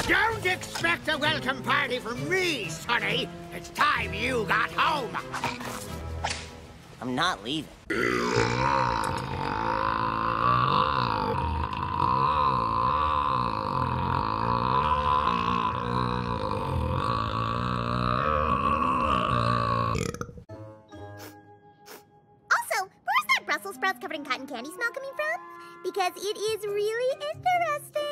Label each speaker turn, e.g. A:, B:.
A: Don't expect a welcome party from me, Sonny. It's time you got home.
B: I'm not leaving.
C: Brussels sprouts covered in cotton candy smell coming from? Because it is really interesting.